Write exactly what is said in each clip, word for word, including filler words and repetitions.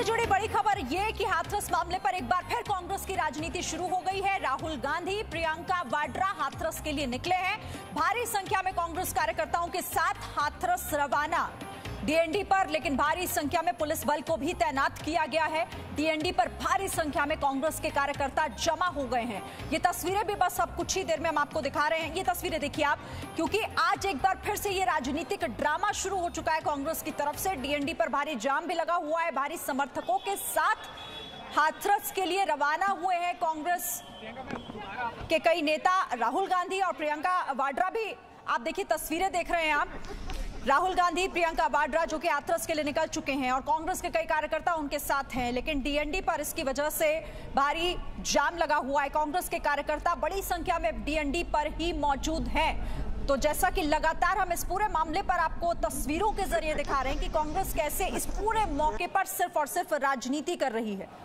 जुड़ी बड़ी खबर ये कि हाथरस मामले पर एक बार फिर कांग्रेस की राजनीति शुरू हो गई है। राहुल गांधी, प्रियंका वाड्रा हाथरस के लिए निकले हैं। भारी संख्या में कांग्रेस कार्यकर्ताओं के साथ हाथरस रवाना डीएनडी पर, लेकिन भारी संख्या में पुलिस बल को भी तैनात किया गया है। डीएनडी पर भारी संख्या में कांग्रेस के कार्यकर्ता जमा हो गए हैं। ये तस्वीरें भी बस अब कुछ ही देर में हम आपको दिखा रहे हैं। ये तस्वीरें देखिए आप, क्योंकि आज एक बार फिर से ये राजनीतिक ड्रामा शुरू हो चुका है कांग्रेस की तरफ से। डीएनडी पर भारी जाम भी लगा हुआ है। भारी समर्थकों के साथ हाथरस के लिए रवाना हुए हैं कांग्रेस के कई नेता। राहुल गांधी और प्रियंका वाड्रा भी, आप देखिए तस्वीरें देख रहे हैं आप। राहुल गांधी, प्रियंका वाड्रा जो कि हाथरस के लिए निकल चुके हैं और कांग्रेस के कई कार्यकर्ता उनके साथ हैं, लेकिन डीएनडी पर इसकी वजह से भारी जाम लगा हुआ है। कांग्रेस के कार्यकर्ता बड़ी संख्या में डीएनडी पर ही मौजूद हैं। तो जैसा कि लगातार हम इस पूरे मामले पर आपको तस्वीरों के जरिए दिखा रहे हैं कि कांग्रेस कैसे इस पूरे मौके पर सिर्फ और सिर्फ राजनीति कर रही है।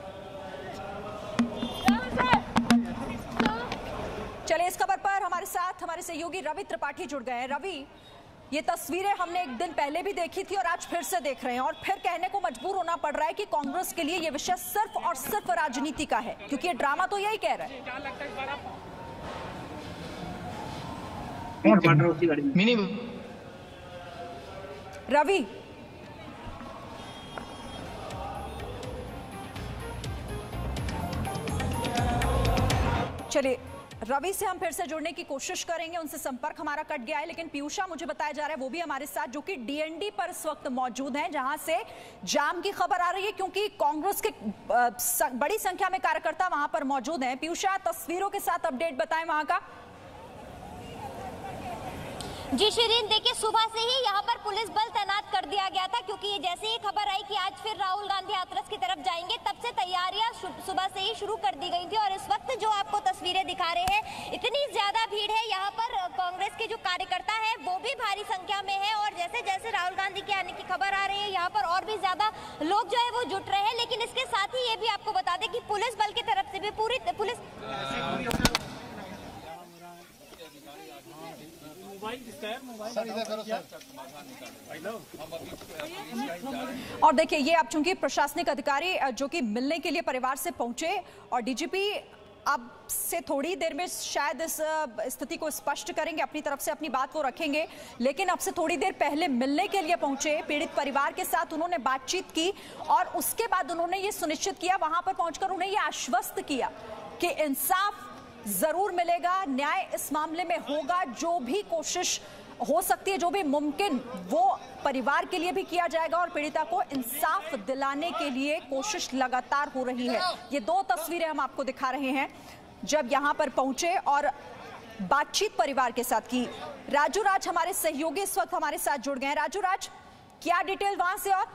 चलिए, इस खबर पर हमारे साथ हमारे सहयोगी रवि त्रिपाठी जुड़ गए हैं। रवि, ये तस्वीरें हमने एक दिन पहले भी देखी थी और आज फिर से देख रहे हैं और फिर कहने को मजबूर होना पड़ रहा है कि कांग्रेस के लिए ये विषय सिर्फ और सिर्फ राजनीति का है, क्योंकि ये ड्रामा तो यही कह रहा है। रवि, चलिए रवि से हम फिर से जुड़ने की कोशिश करेंगे। उनसे संपर्क हमारा कट गया है, लेकिन पीयूषा मुझे बताया जा रहा है वो भी हमारे साथ, जो कि डीएनडी पर इस वक्त मौजूद हैं, जहां से जाम की खबर आ रही है, क्योंकि कांग्रेस के बड़ी संख्या में कार्यकर्ता वहां पर मौजूद हैं। पीयूषा, तस्वीरों के साथ अपडेट बताएं वहां का। जी शिरीन, देखिए सुबह से ही यहाँ पर पुलिस बल तैनात कर दिया गया था, क्योंकि ये जैसे ही खबर आई कि आज फिर राहुल गांधी हाथरस की तरफ जाएंगे, तब से तैयारियां सुबह से ही शुरू कर दी गई थी। और इस वक्त जो आपको तस्वीरें दिखा रहे हैं, इतनी ज्यादा भीड़ है यहाँ पर। कांग्रेस के जो कार्यकर्ता है वो भी भारी संख्या में है और जैसे जैसे राहुल गांधी के आने की खबर आ रही है, यहाँ पर और भी ज्यादा लोग जो है वो जुट रहे हैं। लेकिन इसके साथ ही ये भी आपको बता दें कि पुलिस बल की तरफ से भी पूरी पुलिस और देखिए, ये अब चूंकि प्रशासनिक अधिकारी जो कि मिलने के लिए परिवार से पहुंचे और डीजीपी अब से थोड़ी देर में शायद इस स्थिति को स्पष्ट करेंगे, अपनी तरफ से अपनी बात को रखेंगे, लेकिन अब से थोड़ी देर पहले मिलने के लिए पहुंचे पीड़ित परिवार के साथ। उन्होंने बातचीत की और उसके बाद उन्होंने ये सुनिश्चित किया, वहां पर पहुंचकर उन्हें ये आश्वस्त किया कि इंसाफ जरूर मिलेगा, न्याय इस मामले में होगा, जो भी कोशिश हो सकती है, जो भी मुमकिन वो परिवार के लिए भी किया जाएगा और पीड़िता को इंसाफ दिलाने के लिए कोशिश लगातार हो रही है। ये दो तस्वीरें हम आपको दिखा रहे हैं जब यहां पर पहुंचे और बातचीत परिवार के साथ की। राजू राज हमारे सहयोगी इस वक्त हमारे साथ जुड़ गए हैं। राजू राज, क्या डिटेल वहां से? और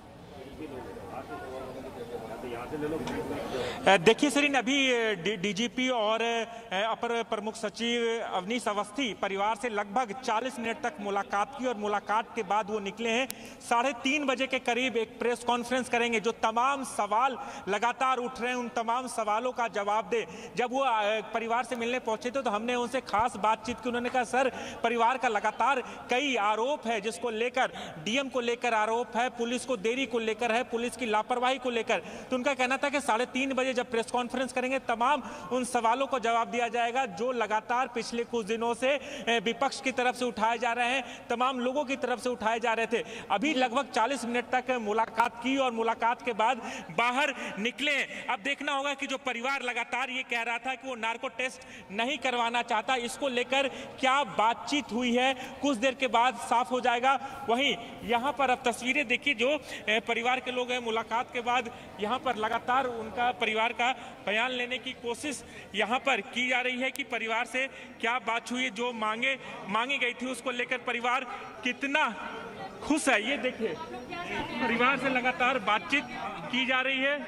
देखिए सरीन, अभी डीजीपी और अपर प्रमुख सचिव अवनीश अवस्थी परिवार से लगभग चालीस मिनट तक मुलाकात की और मुलाकात के बाद वो निकले हैं। साढ़े तीन बजे के करीब एक प्रेस कॉन्फ्रेंस करेंगे। जो तमाम सवाल लगातार उठ रहे हैं उन तमाम सवालों का जवाब दे। जब वो परिवार से मिलने पहुंचे थे तो हमने उनसे खास बातचीत की। उन्होंने कहा, सर परिवार का लगातार कई आरोप है, जिसको लेकर डीएम को लेकर आरोप है, पुलिस को देरी को लेकर है, पुलिस की लापरवाही को लेकर। तो उनका कहना था कि साढ़े तीन बजे जब प्रेस कॉन्फ्रेंस करेंगे तमाम उन सवालों को जवाब दिया जाएगा जो लगातार पिछले कुछ दिनों से विपक्ष की तरफ से उठाए जा रहे हैं, तमाम लोगों की तरफ से उठाए जा रहे थे। अभी लगभग चालीस मिनट तक मुलाकात की और मुलाकात के बाद बाहर निकले। अब देखना होगा कि जो परिवार लगातार ये कह रहा था कि वो नार्को टेस्ट नहीं करवाना चाहता, इसको लेकर क्या बातचीत हुई है, कुछ देर के बाद साफ हो जाएगा। वहीं यहाँ पर अब तस्वीरें देखिए, जो परिवार के लोग हैं, मुलाकात के बाद यहाँ पर लगातार उनका परिवार का बयान लेने की कोशिश यहाँ पर की जा रही है कि परिवार से क्या बात हुई, जो मांगे मांगी गई थी उसको लेकर परिवार कितना खुश है। ये देखिए, परिवार से लगातार बातचीत की जा रही है।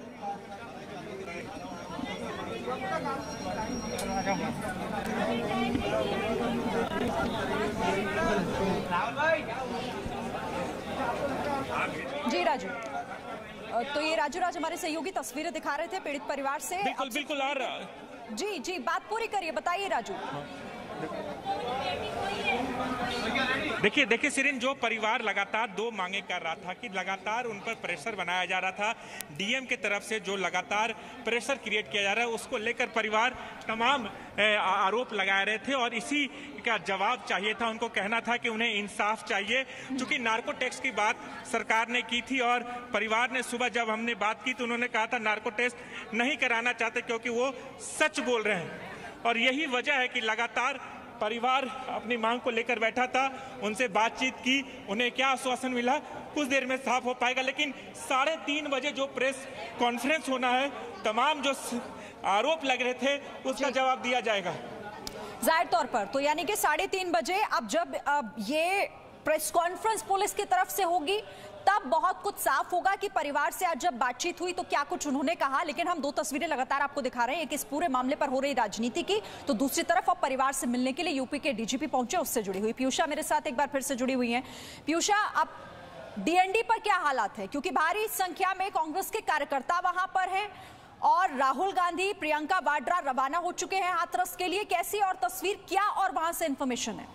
जी राजू, तो ये राजू राज हमारे सहयोगी तस्वीरें दिखा रहे थे पीड़ित परिवार से। बिल्कुल बिल्कुल। और जी जी, बात पूरी करिए, बताइए राजू। देखिए देखिए सिरिन, जो परिवार लगातार दो मांगे कर रहा था कि लगातार उन पर प्रेशर बनाया जा रहा था, डीएम की तरफ से जो लगातार प्रेशर क्रिएट किया जा रहा है, उसको लेकर परिवार तमाम आरोप लगा रहे थे और इसी का जवाब चाहिए था। उनको कहना था कि उन्हें इंसाफ चाहिए, क्योंकि नार्को टेस्ट की बात सरकार ने की थी और परिवार ने सुबह जब हमने बात की तो उन्होंने कहा था नार्को टेस्ट नहीं कराना चाहते क्योंकि वो सच बोल रहे हैं। और यही वजह है कि लगातार परिवार अपनी मांग को लेकर बैठा था, उनसे बातचीत की, उन्हें क्या आश्वासन मिला कुछ देर में साफ हो पाएगा। लेकिन साढ़े तीन बजे जो प्रेस कॉन्फ्रेंस होना है, तमाम जो आरोप लग रहे थे उसका जवाब दिया जाएगा जाहिर तौर पर। तो यानी कि साढ़े तीन बजे अब जब अब ये प्रेस कॉन्फ्रेंस पुलिस की तरफ से होगी तब बहुत कुछ साफ होगा कि परिवार से आज जब बातचीत हुई तो क्या कुछ उन्होंने कहा। लेकिन हम दो तस्वीरें लगातार आपको दिखा रहे हैं, एक इस पूरे मामले पर हो रही राजनीति की, तो दूसरी तरफ अब परिवार से मिलने के लिए यूपी के डीजीपी पहुंचे, उससे जुड़ी हुई पीयूषा मेरे साथ एक बार फिर से जुड़ी हुई हैं। पीयूषा, अब डीएनडी पर क्या हालात है, क्योंकि भारी संख्या में कांग्रेस के कार्यकर्ता वहां पर हैं और राहुल गांधी, प्रियंका वाड्रा रवाना हो चुके हैं हाथरस के लिए, कैसी और तस्वीर क्या और वहां से इंफॉर्मेशन है?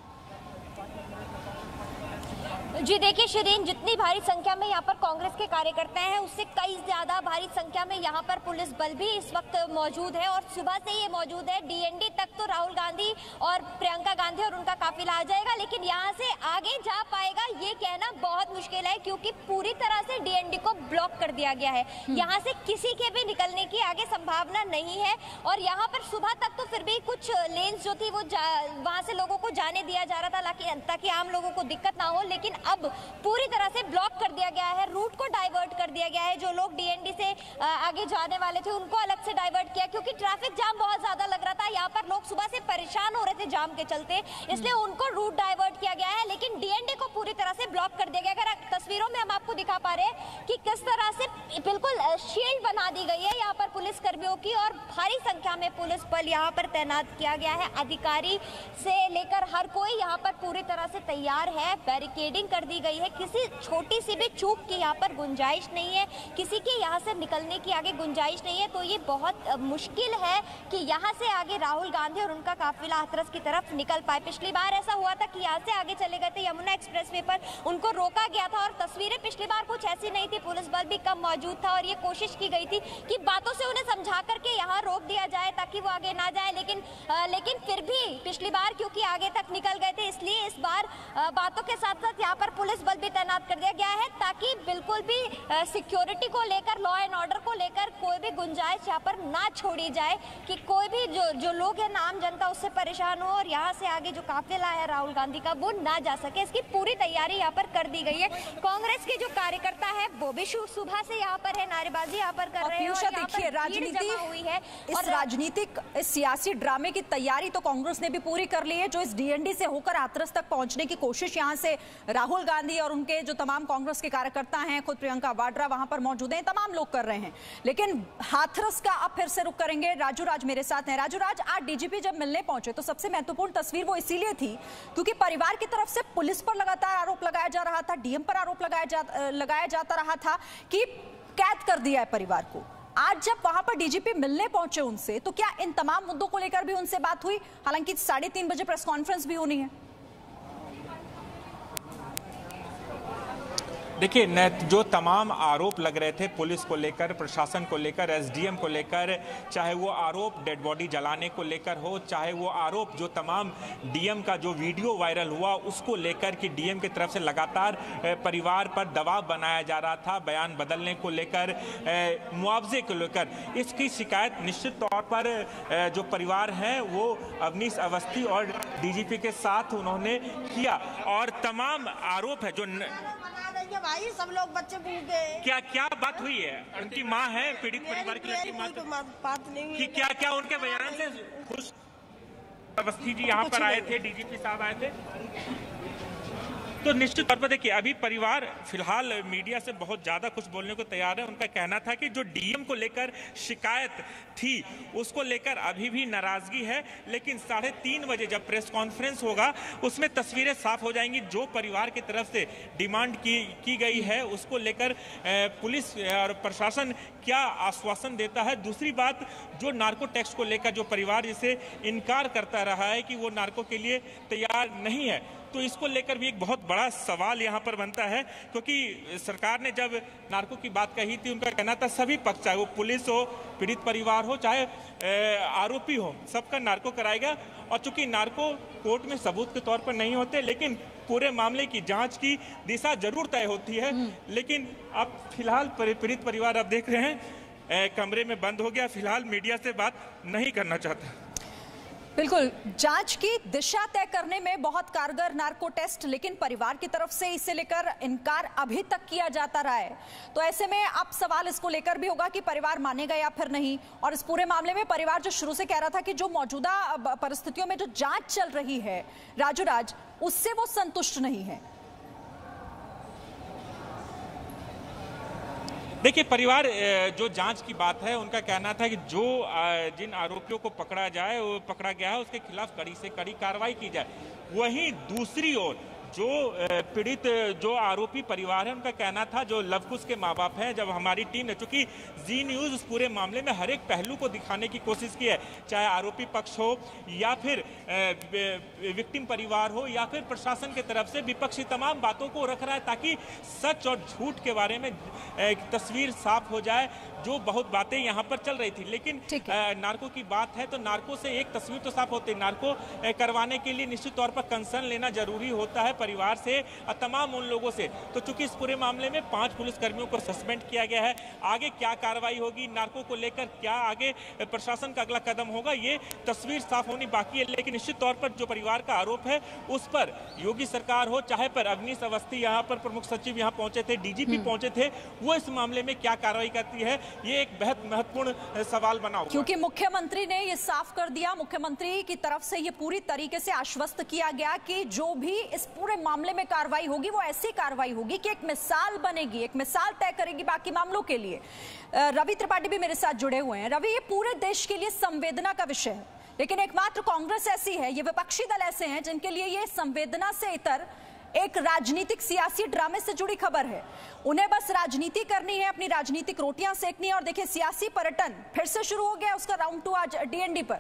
जी देखिए शिरीन, जितनी भारी संख्या में यहाँ पर कांग्रेस के कार्यकर्ता हैं उससे कई ज्यादा भारी संख्या में यहाँ पर पुलिस बल भी इस वक्त मौजूद है और सुबह से ये मौजूद है। डीएनडी तक तो राहुल गांधी और प्रियंका गांधी और उनका काफिला आ जाएगा, लेकिन यहाँ से आगे जा पाएगा ये कहना बहुत मुश्किल है क्योंकि पूरी तरह से डीएनडी को ब्लॉक कर दिया गया है। यहाँ से किसी के भी निकलने की आगे संभावना नहीं है और यहाँ पर सुबह तक तो फिर भी कुछ लेन्स जो थी वो वहां से लोगों को जाने दिया जा रहा था ताकि आम लोगों को दिक्कत ना हो, लेकिन अब पूरी तरह से ब्लॉक कर दिया गया है, रूट को डाइवर्ट कर दिया गया है। जो लोग डीएनडी से आगे जाने वाले थे उनको अलग से डाइवर्ट किया क्योंकि ट्रैफिक जाम बहुत ज्यादा लग रहा था। यहाँ पर लोग सुबह से परेशान हो रहे थे जाम के चलते, इसलिए उनको रूट डाइवर्ट किया गया है, लेकिन डीएनडी को पूरी तरह से ब्लॉक कर दिया गया। अगर तस्वीरों में हम आपको दिखा पा रहे हैं कि किस तरह से बिल्कुल शील्ड बना दी गई है यहाँ पर पुलिस कर्मियों की और भारी संख्या में पुलिस बल यहाँ पर तैनात किया गया है। अधिकारी से लेकर हर कोई यहाँ पर पूरी तरह से तैयार है, बैरिकेडिंग कर दी गई है, किसी छोटी सी भी चूक की यहाँ पर गुंजाइश नहीं है, किसी के यहाँ से निकलने की आगे गुंजाइश नहीं है। तो ये बहुत मुश्किल है कि यहाँ से आगे राहुल गांधी और उनका काफिला हाथरस की तरफ निकल पाए। पिछली बार ऐसा हुआ था कि यहाँ से आगे चले गए थे यमुना एक्सप्रेसवे पर, उनको रोका गया था और तस्वीरें पिछली बार कुछ ऐसी नहीं थी, पुलिस बल भी कम मौजूद था और ये कोशिश की गई थी कि बातों से उन्हें समझा करके यहाँ रोक दिया जाए ताकि वो आगे ना जाए, लेकिन आ, लेकिन फिर भी पिछली बार क्योंकि आगे तक निकल गए थे इसलिए इस बार आ, बातों के साथ साथ यहाँ पर पुलिस बल भी तैनात कर दिया गया है ताकि बिल्कुल भी सिक्योरिटी को लेकर, लॉ एंड ऑर्डर को लेकर कोई भी गुंजाइश यहाँ पर ना छोड़ी जाए कि कोई भी जो जो लोग हैं, आम जनता उससे परेशान हो और यहाँ से आगे जो काफिला है राहुल गांधी का वो ना जा सके। इसकी पूरी तैयारी यहाँ पर कर दी गई है। कांग्रेस के जो कार्यकर्ता है वो भी सुबह से यहाँ पर है, नारेबाजी यहाँ पर कर रहे हैं और देखिए राजनीति हुई है इस राजनीतिक इस सियासी ड्रामे की तैयारी तो कांग्रेस ने भी पूरी कर ली है। जो इस डीएनडी से होकर हाथरस तक पहुंचने की कोशिश यहाँ से राहुल गांधी और उनके जो तमाम कांग्रेस के कार्यकर्ता हैं, खुद प्रियंका वाड्रा वहां पर मौजूद हैं, तमाम लोग कर रहे हैं। लेकिन हाथरस का अब फिर से रुख करेंगे, राजू राज मेरे साथ हैं। राजू राज, आज डीजीपी जब मिलने पहुंचे तो सबसे महत्वपूर्ण तस्वीर वो इसीलिए थी क्योंकि परिवार की तरफ से पुलिस पर लगातार आरोप लगाया जा रहा था, डीएम पर आरोप लगाया जा, लगाया जाता रहा था कि कैद कर दिया है परिवार को। आज जब वहां पर डीजीपी मिलने पहुंचे उनसे तो क्या इन तमाम मुद्दों को लेकर भी उनसे बात हुई? हालांकि साढ़े तीन बजे प्रेस कॉन्फ्रेंस भी होनी है। देखिए, जो तमाम आरोप लग रहे थे पुलिस को लेकर, प्रशासन को लेकर, एसडीएम को लेकर, चाहे वो आरोप डेड बॉडी जलाने को लेकर हो, चाहे वो आरोप जो तमाम डीएम का जो वीडियो वायरल हुआ उसको लेकर कि डीएम की तरफ से लगातार परिवार पर दबाव बनाया जा रहा था, बयान बदलने को लेकर, मुआवजे को लेकर, इसकी शिकायत निश्चित तौर पर जो परिवार हैं वो अवनीश अवस्थी और डीजीपी के साथ उन्होंने किया। और तमाम आरोप है जो भाई सब लोग बच्चे भूखे। क्या क्या बात हुई है? उनकी माँ है, पीड़ित परिवार की लड़की माँ, तो बात नहीं हुई कि क्या क्या उनके बयान से खुश? अवस्थी जी यहाँ पर आए थे, डीजीपी साहब आए थे, तो निश्चित तौर पर देखिए अभी परिवार फिलहाल मीडिया से बहुत ज्यादा कुछ बोलने को तैयार है। उनका कहना था कि जो डीएम को लेकर शिकायत थी उसको लेकर अभी भी नाराजगी है, लेकिन साढ़े तीन बजे जब प्रेस कॉन्फ्रेंस होगा उसमें तस्वीरें साफ हो जाएंगी। जो परिवार की तरफ से डिमांड की की गई है उसको लेकर पुलिस और प्रशासन क्या आश्वासन देता है। दूसरी बात, जो नार्को टैक्स को लेकर जो परिवार जिसे इनकार करता रहा है कि वो नार्को के लिए तैयार नहीं है, तो इसको लेकर भी एक बहुत बड़ा सवाल यहाँ पर बनता है, क्योंकि सरकार ने जब नार्को की बात कही थी, उनका कहना था सभी पक्ष, चाहे वो पुलिस हो, पीड़ित परिवार हो, चाहे आरोपी हो, सबका नार्को कराएगा। और चूंकि नार्को कोर्ट में सबूत के तौर पर नहीं होते, लेकिन पूरे मामले की जांच की दिशा जरूर तय होती है। लेकिन अब फिलहाल पीड़ित परिवार अब देख रहे हैं कमरे में बंद हो गया, फिलहाल मीडिया से बात नहीं करना चाहता। बिल्कुल, जांच की दिशा तय करने में बहुत कारगर नार्को टेस्ट, लेकिन परिवार की तरफ से इसे लेकर इनकार अभी तक किया जाता रहा है। तो ऐसे में अब सवाल इसको लेकर भी होगा कि परिवार मानेगा या फिर नहीं। और इस पूरे मामले में परिवार जो शुरू से कह रहा था कि जो मौजूदा परिस्थितियों में जो जांच चल रही है राजू राज, उससे वो संतुष्ट नहीं है। देखिए, परिवार जो जांच की बात है, उनका कहना था कि जो जिन आरोपियों को पकड़ा जाए, वो पकड़ा गया है, उसके खिलाफ कड़ी से कड़ी कार्रवाई की जाए। वहीं दूसरी ओर जो पीड़ित जो आरोपी परिवार है, उनका कहना था, जो लवकुश के माँ बाप हैं, जब हमारी टीम ने, चूंकि जी न्यूज उस पूरे मामले में हर एक पहलू को दिखाने की कोशिश की है, चाहे आरोपी पक्ष हो या फिर विक्टिम परिवार हो या फिर प्रशासन की तरफ से विपक्षी, तमाम बातों को रख रहा है ताकि सच और झूठ के बारे में एक तस्वीर साफ हो जाए, जो बहुत बातें यहाँ पर चल रही थी। लेकिन नार्को की बात है तो नार्को से एक तस्वीर तो साफ होती है। नार्को करवाने के लिए निश्चित तौर पर कंसर्न लेना जरूरी होता है परिवार से और तमाम उन लोगों से। तो चूंकि इस पूरे मामले में पांच पुलिसकर्मियों को सस्पेंड किया गया है, आगे क्या कार्रवाई होगी, नार्को को लेकर क्या आगे प्रशासन का अगला कदम होगा, ये तस्वीर साफ होनी बाकी है। लेकिन निश्चित तौर पर जो परिवार का आरोप है, उस पर योगी सरकार हो, चाहे पर अवनीश अवस्थी यहाँ पर प्रमुख सचिव यहाँ पहुंचे थे, डीजीपी पहुंचे थे, वो इस मामले में क्या कार्रवाई करती है, ये एक बहुत महत्वपूर्ण सवाल बना हुआ। क्योंकि मुख्यमंत्री ने ये साफ कर दिया, मुख्यमंत्री की तरफ से ये पूरी तरीके से आश्वस्त किया गया कि जो भी इस पूरे मामले में कार्रवाई होगी, वो ऐसी कार्रवाई होगी कि एक मिसाल बनेगी, एक मिसाल तय करेगी बाकी मामलों के लिए। रवि त्रिपाठी भी मेरे साथ जुड़े हुए हैं। रवि, ये पूरे देश के लिए संवेदना का विषय है, लेकिन एकमात्र कांग्रेस ऐसी है, ये विपक्षी दल ऐसे हैं जिनके लिए ये संवेदना से इतर एक राजनीतिक सियासी ड्रामे से जुड़ी खबर है। उन्हें बस राजनीति करनी है, अपनी राजनीतिक रोटियां सेकनी है। और देखिए, सियासी पर्यटन फिर से शुरू हो गया, उसका राउंड टू आज डीएनडी पर।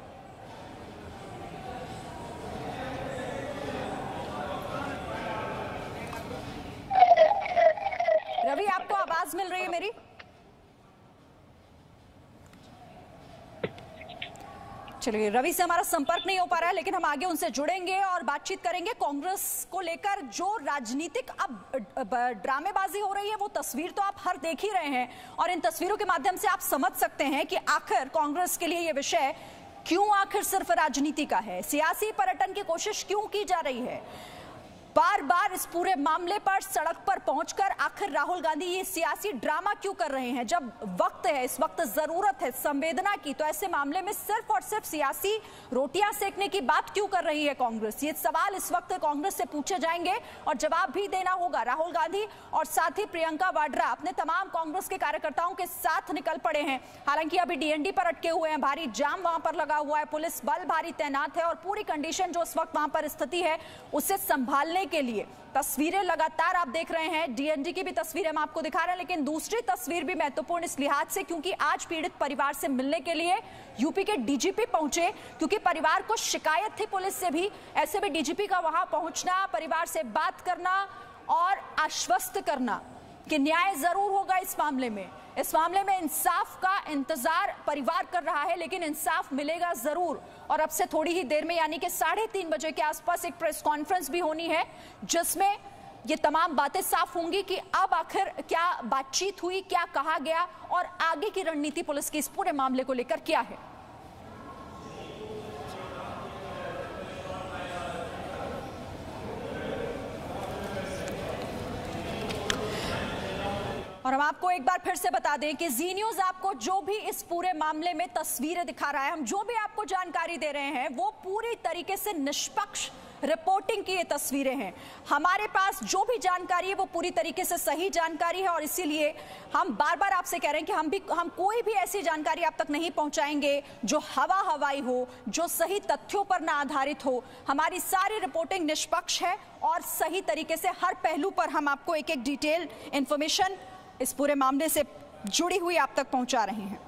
रवि, आपको आवाज मिल रही है मेरी? चलिए, रवि से हमारा संपर्क नहीं हो पा रहा है, लेकिन हम आगे उनसे जुड़ेंगे और बातचीत करेंगे। कांग्रेस को लेकर जो राजनीतिक अब ड्रामेबाजी हो रही है, वो तस्वीर तो आप हर देख ही रहे हैं, और इन तस्वीरों के माध्यम से आप समझ सकते हैं कि आखिर कांग्रेस के लिए ये विषय क्यों आखिर सिर्फ राजनीति का है, सियासी पर्यटन की कोशिश क्यों की जा रही है। बार बार इस पूरे मामले पर सड़क पर पहुंचकर आखिर राहुल गांधी ये सियासी ड्रामा क्यों कर रहे हैं, जब वक्त है, इस वक्त जरूरत है संवेदना की, तो ऐसे मामले में सिर्फ और सिर्फ सियासी रोटियां सेकने की बात क्यों कर रही है कांग्रेस। ये सवाल इस वक्त कांग्रेस से पूछे जाएंगे और जवाब भी देना होगा। राहुल गांधी और साथ ही प्रियंका वाड्रा अपने तमाम कांग्रेस के कार्यकर्ताओं के साथ निकल पड़े हैं। हालांकि अभी डीएनडी पर अटके हुए हैं, भारी जाम वहां पर लगा हुआ है, पुलिस बल भारी तैनात है और पूरी कंडीशन जो इस वक्त वहां पर स्थिति है उसे संभालने के लिए तस्वीरें लगातार आप देख रहे हैं। डीएनडी की भी तस्वीरें हम आपको दिखा रहे हैं, लेकिन दूसरी तस्वीर भी महत्वपूर्ण इस लिहाज से क्योंकि आज पीड़ित परिवार से मिलने के लिए यूपी के डीजीपी पहुंचे, क्योंकि परिवार को शिकायत थी पुलिस से भी। ऐसे में डीजीपी का वहां पहुंचना, परिवार से बात करना और आश्वस्त करना कि न्याय जरूर होगा इस मामले में, इस मामले में इंसाफ का इंतजार परिवार कर रहा है, लेकिन इंसाफ मिलेगा जरूर। और अब से थोड़ी ही देर में, यानी कि साढ़े तीन बजे के आसपास एक प्रेस कॉन्फ्रेंस भी होनी है, जिसमें ये तमाम बातें साफ होंगी कि अब आखिर क्या बातचीत हुई, क्या कहा गया और आगे की रणनीति पुलिस की इस पूरे मामले को लेकर क्या है। और हम आपको एक बार फिर से बता दें कि जी न्यूज आपको जो भी इस पूरे मामले में तस्वीरें दिखा रहा है, हम जो भी आपको जानकारी दे रहे हैं, वो पूरी तरीके से निष्पक्ष रिपोर्टिंग की ये तस्वीरें हैं। हमारे पास जो भी जानकारी है वो पूरी तरीके से सही जानकारी है और इसीलिए हम बार बार आपसे कह रहे हैं कि हम भी हम कोई भी ऐसी जानकारी आप तक नहीं पहुंचाएंगे जो हवा हवाई हो, जो सही तथ्यों पर ना आधारित हो। हमारी सारी रिपोर्टिंग निष्पक्ष है और सही तरीके से हर पहलू पर हम आपको एक एक डिटेल इंफॉर्मेशन इस पूरे मामले से जुड़ी हुई आप तक पहुंचा रहे हैं।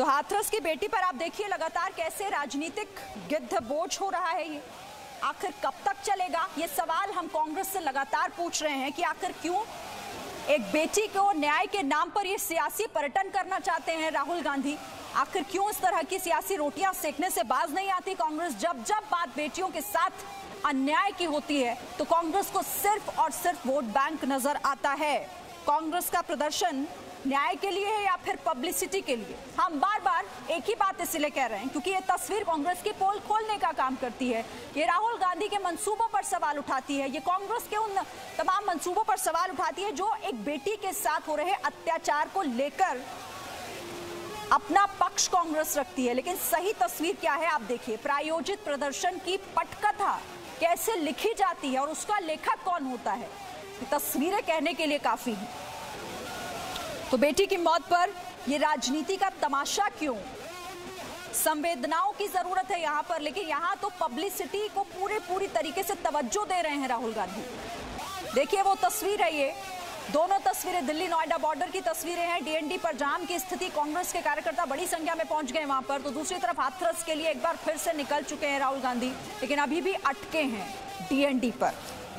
तो हाथरस की बेटी पर आप देखिए लगातार कैसे राजनीतिक गिद्ध बोझ हो रहा है। ये आखिर कब तक चलेगा, ये सवाल हम कांग्रेस से लगातार पूछ रहे हैं कि आखिर क्यों एक बेटी को न्याय के नाम पर ये सियासी पर्यटन करना चाहते हैं राहुल गांधी। आखिर क्यों इस तरह की सियासी रोटियां सेकने से बाज नहीं आती कांग्रेस। जब जब बात बेटियों के साथ अन्याय की होती है तो कांग्रेस को सिर्फ और सिर्फ वोट बैंक नजर आता है। कांग्रेस का प्रदर्शन न्याय के लिए है या फिर पब्लिसिटी के लिए, हम बार बार एक ही बात इसलिए कह रहे हैं क्योंकि ये तस्वीर कांग्रेस की पोल खोलने का काम करती है। ये राहुल गांधी के मंसूबों पर सवाल उठाती है, ये कांग्रेस के उन तमाम मंसूबों पर सवाल उठाती है जो एक बेटी के साथ हो रहे अत्याचार को लेकर अपना पक्ष कांग्रेस रखती है। लेकिन सही तस्वीर क्या है आप देखिए, प्रायोजित प्रदर्शन की पटकथा कैसे लिखी जाती है और उसका लेखक कौन होता है, तस्वीरें कहने के लिए काफी है। तो बेटी की मौत पर यह राजनीति का तमाशा क्यों? संवेदनाओं की जरूरत है यहां पर, लेकिन यहां तो पब्लिसिटी को पूरे पूरी तरीके से तवज्जो दे रहे हैं राहुल गांधी। देखिए वो तस्वीर है, ये दोनों तस्वीरें दिल्ली नोएडा बॉर्डर की तस्वीरें हैं। डीएनडी पर जाम की स्थिति, कांग्रेस के कार्यकर्ता बड़ी संख्या में पहुंच गए वहां पर। तो दूसरी तरफ हाथरस के लिए एक बार फिर से निकल चुके हैं राहुल गांधी, लेकिन अभी भी अटके हैं डीएनडी पर।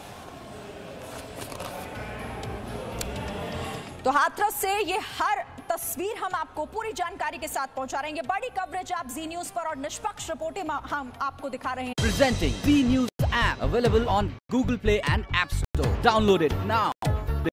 तो हाथरस से ये हर तस्वीर हम आपको पूरी जानकारी के साथ पहुंचा रहे हैं। बड़ी कवरेज आप जी न्यूज पर और निष्पक्ष रिपोर्टिंग हम आपको दिखा रहे हैं। Presenting Z News app available on Google Play and App Store. Download it now.